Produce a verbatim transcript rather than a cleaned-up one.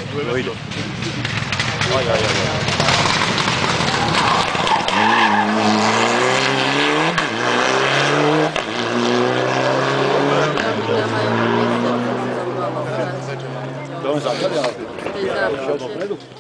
Dojde. Aj, aj, aj, aj. To on začali, ale šiel dopredu.